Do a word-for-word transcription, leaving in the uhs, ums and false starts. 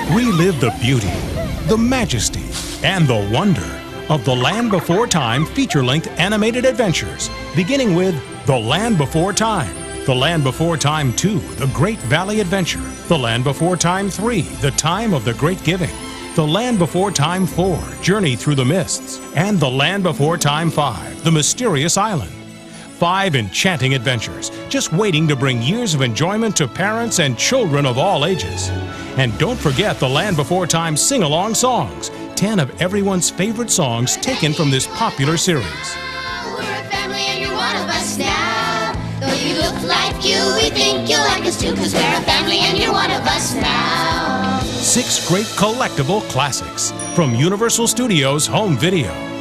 Relive the beauty, the majesty, and the wonder of The Land Before Time feature-length animated adventures, beginning with The Land Before Time, The Land Before Time two, The Great Valley Adventure, The Land Before Time three, The Time of the Great Giving, The Land Before Time four, Journey Through the Mists, and The Land Before Time five, The Mysterious Island. Five enchanting adventures, just waiting to bring years of enjoyment to parents and children of all ages. And don't forget the Land Before Time sing-along songs, ten of everyone's favorite songs taken from this popular series. We're a family and you're one of us now. Though you look like you, we think you like us too, 'cause we're a family and you're one of us now. Six great collectible classics from Universal Studios Home Video.